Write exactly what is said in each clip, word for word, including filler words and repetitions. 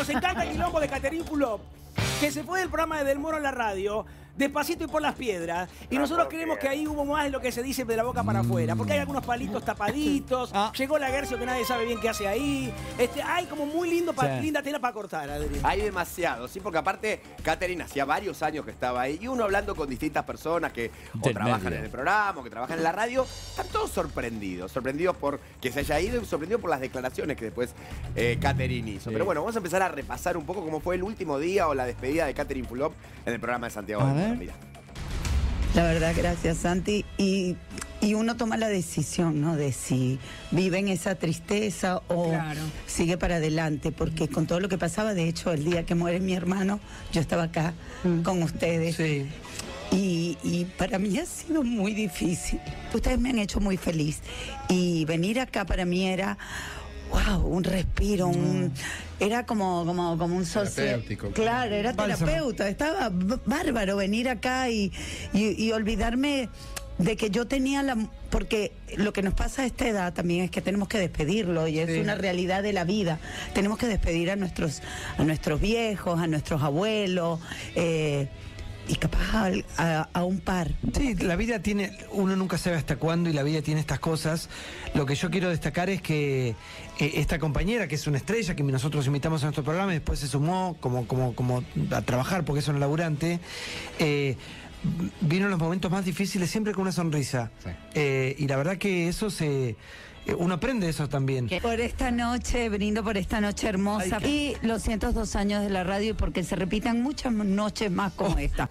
nos encanta el quilombo de Catherine Fulop, que se fue del programa de Del Moro en la radio, despacito y por las piedras. Y nosotros creemos que ahí hubo más de lo que se dice de la boca para afuera. Porque hay algunos palitos tapaditos. Ah. Llegó la Guercio que nadie sabe bien qué hace ahí. Este, hay como muy lindo pa, sí. linda tela para cortar, Adrián. Hay demasiado, sí, porque aparte Catherine hacía varios años que estaba ahí. Y uno hablando con distintas personas que o trabajan medio. en el programa o que trabajan en la radio, están todos sorprendidos. Sorprendidos por que se haya ido y sorprendidos por las declaraciones que después eh, Catherine hizo. Sí. Pero bueno, vamos a empezar a repasar un poco cómo fue el último día o la despedida de Catherine Fulop en el programa de Santiago del Moro. Mira. La verdad, gracias, Santi. Y, y uno toma la decisión, ¿no? De si vive en esa tristeza o claro. sigue para adelante. Porque con todo lo que pasaba, de hecho, el día que muere mi hermano, yo estaba acá mm. con ustedes. Sí. Y, y para mí ha sido muy difícil. Ustedes me han hecho muy feliz. Y venir acá para mí era... Wow, un respiro, un, era como, como, como un socio. Claro, era terapeuta. Estaba bárbaro venir acá y, y, y olvidarme de que yo tenía la... Porque lo que nos pasa a esta edad también es que tenemos que despedirlo y es sí. una realidad de la vida. Tenemos que despedir a nuestros, a nuestros viejos, a nuestros abuelos. Eh, Y capaz a, a, a un par. Sí, la vida tiene, uno nunca sabe hasta cuándo y la vida tiene estas cosas. Lo que yo quiero destacar es que eh, esta compañera, que es una estrella, que nosotros invitamos a nuestro programa y después se sumó como, como, como a trabajar porque es una laburante, eh, vino en los momentos más difíciles siempre con una sonrisa. Sí. Eh, y la verdad que eso se... Uno aprende eso también. Por esta noche, brindo por esta noche hermosa. Ay, y los ciento dos años de la radio y porque se repitan muchas noches más como esta.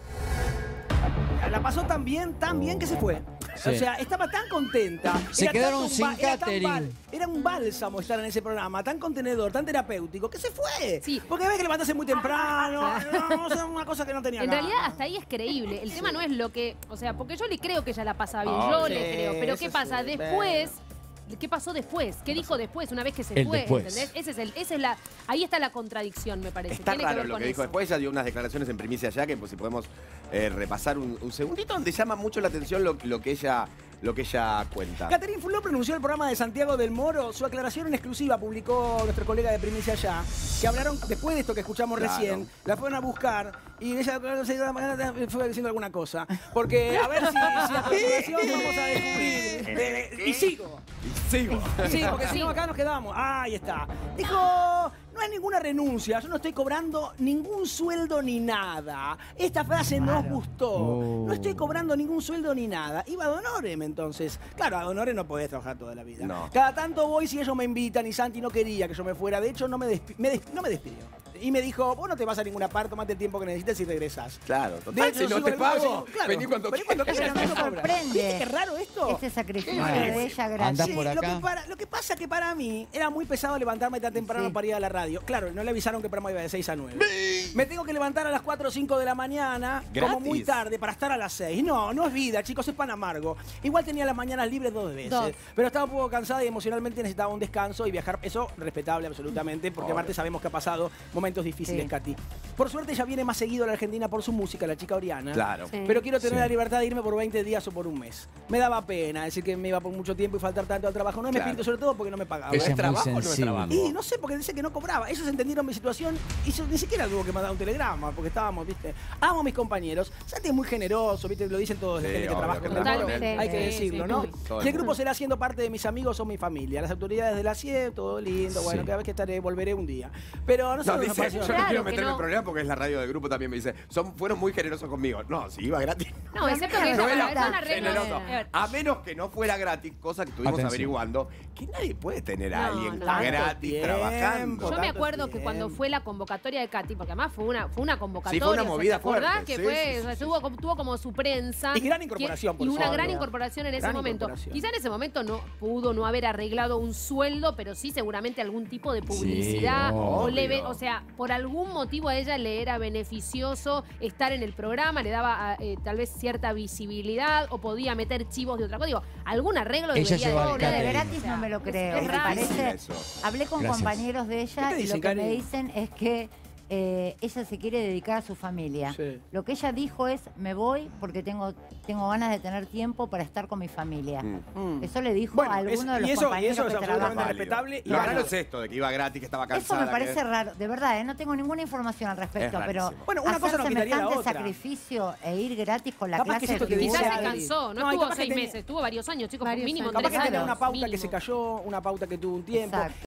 La pasó tan bien, tan bien que se fue. Sí. O sea, estaba tan contenta. Se era quedaron sin Catherine. Era un bálsamo estar en ese programa, tan contenedor, tan terapéutico, que se fue. Sí. Porque ves que levantarse muy temprano, no, no, una cosa que no tenía En nada. realidad, hasta ahí es creíble. El sí. tema no es lo que... O sea, porque yo le creo que ella la pasa bien, oh, yo sí, le creo. Pero ¿qué pasa? Sí, después... ¿Qué pasó después? ¿Qué dijo después, una vez que se el fue? Después. ¿Entendés? Ese es el, ese es la, ahí está la contradicción, me parece. Está Tiene raro que ver lo con que dijo eso. después. Ella dio unas declaraciones en primicia ya, que pues, si podemos eh, repasar un, un segundito, donde llama mucho la atención lo, lo que ella... lo que ella cuenta. Catherine Fulop pronunció el programa de Santiago del Moro. Su aclaración en exclusiva publicó nuestro colega de Primicia allá, que hablaron después de esto que escuchamos claro. recién, la fueron a buscar y ella fue diciendo alguna cosa. Porque a ver si, si a continuación vamos a descubrir. Eh, y sigo. Y sigo. Sí, porque si no acá nos quedamos. Ah, ahí está. Dijo... No hay ninguna renuncia, yo no estoy cobrando ningún sueldo ni nada. Esta frase claro. nos gustó. Oh. No estoy cobrando ningún sueldo ni nada. Iba a Honorem entonces. Claro, a Honorem no podés trabajar toda la vida. No. Cada tanto voy si ellos me invitan y Santi no quería que yo me fuera. De hecho, no me, me des no me despidió. Y me dijo, vos no te vas a ninguna parte, tomate el tiempo que necesites y regresás. Claro, total, de hecho, si no te pago, claro, vení cuando quieras. Cuando Pero me sorprende. ¿Viste qué raro esto? Este sacrificio de ella, gracias. Sí, por acá. Lo, que para, lo que pasa que para mí era muy pesado levantarme tan temprano sí. para ir a la radio. Claro, no le avisaron que el programa iba de seis a nueve. Me tengo que levantar a las cuatro o cinco de la mañana, ¿gratis? Como muy tarde, para estar a las seis. No, no es vida, chicos, es pan amargo. Igual tenía las mañanas libres dos veces. Dos. Pero estaba un poco cansada y emocionalmente necesitaba un descanso y viajar. Eso respetable absolutamente, porque aparte sabemos que ha pasado momentos difíciles, sí. Katy. Por suerte ella viene más seguido a la Argentina por su música, la chica Oriana. Claro. Sí. Pero quiero tener sí. la libertad de irme por veinte días o por un mes. Me daba pena decir que me iba por mucho tiempo y faltar tanto al trabajo. No es claro. mi espíritu, sobre todo porque no me pagaba. ¿Es, ¿Es trabajo o no es trabajo? Y no sé, porque dice que no cobraba. Ellos entendieron mi situación y yo ni siquiera tuvo que mandar un telegrama, porque estábamos, viste. Amo a mis compañeros. Santi es muy generoso, viste, lo dicen todos, sí, la gente que trabaja con el Moro. Hay que decirlo, sí, ¿no? Sí, y el grupo será siendo parte de mis amigos o mi familia. Las autoridades de la C I E, todo lindo. Bueno, sí. cada vez que estaré, volveré un día. Pero no sé. No, dice, nos yo no claro quiero meterme no. en problemas porque es la radio del grupo también me dice, son, fueron muy generosos conmigo. No, si iba gratis. No, excepto que no ella era una generoso. A menos que no fuera gratis, cosa que estuvimos Atención. averiguando, que nadie puede tener a no, alguien no. gratis tiempo, trabajando. Yo me acuerdo tiempo. que cuando fue la convocatoria de Katy, porque además fue una, fue una convocatoria. Sí, fue una movida fuerte. Que sí, fue, sí, sí, o sea, sí, tuvo, sí. tuvo como su prensa. Y gran incorporación, por Y una favor, gran ¿no? incorporación en ese gran momento. Quizá en ese momento no pudo no haber arreglado un sueldo, pero sí seguramente algún tipo de publicidad. Sí, o, le, o sea, por algún motivo a ella le era beneficioso estar en el programa, le daba eh, tal vez cierta visibilidad o podía meter chivos de otra cosa. Digo, algún arreglo ella debería lleva de el de catering. gratis no me lo creo. Es Me raro. parece. Hablé con Gracias. compañeros de ella ¿Qué te y dicen, lo que Cari? me dicen es que eh, ella se quiere dedicar a su familia. Sí. Lo que ella dijo es, me voy porque tengo, tengo ganas de tener tiempo para estar con mi familia. Mm. Eso le dijo Bueno, a alguno es- de los y eso, y compañeros eso es que absolutamente trabajan. respetable. Y Lo válido. raro es esto, de que iba gratis, que estaba Eso cansada. me parece que- raro, de verdad, ¿eh? No tengo ninguna información al respecto, Es pero rarísimo. Bueno, una cosa no hacer quitaría la semejante otra. sacrificio e ir gratis con la Capaz que clase esto de te dice Quizás figura. se Adri. cansó, no, No, y estuvo capaz que seis tenía- meses, estuvo varios años, chicos, Varios mínimo años. Capaz tres que tenía años. una pauta que mínimo. se cayó, una pauta que tuvo un tiempo. Exacto.